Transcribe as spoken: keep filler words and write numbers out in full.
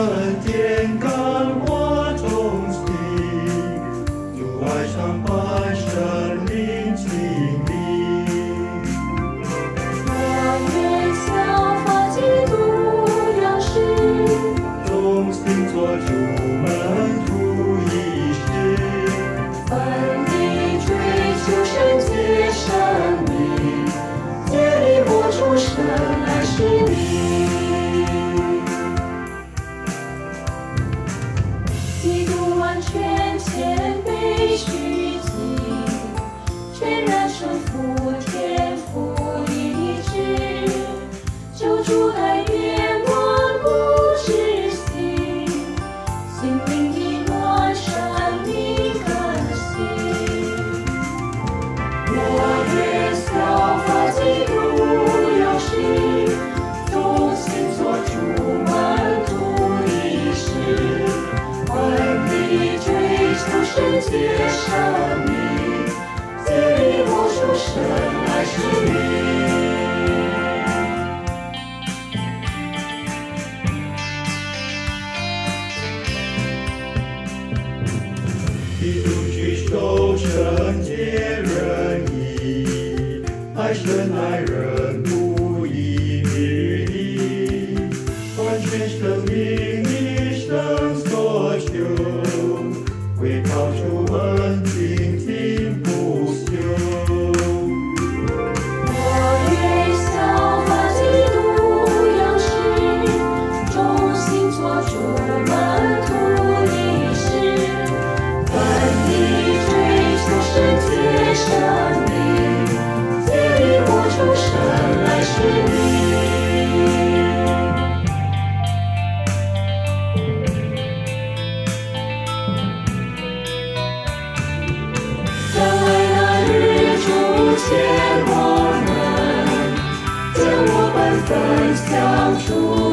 人间感化众心，主爱常伴生灵经历。 我愿效法基督样式， 众心做主门徒一时， 奋力追求圣洁生命，竭力活出神爱使命。基督完全谦卑虚己，全然顺服天父意志，救主爱愿万古之心，心灵的暖生命更新。我愿效法基督样式，忠心做主门徒一时，奋力追求圣洁生命，竭力活出神爱使命。 基督居守圣洁仁义，爱神爱人不遗余力，完全生命一生所求，为靠主恩精进不休。 我愿效法基督样式，忠心做主门徒一时，奋力追求圣洁生命，竭力活出神爱使命。将来那日主见我们，将我本分相助。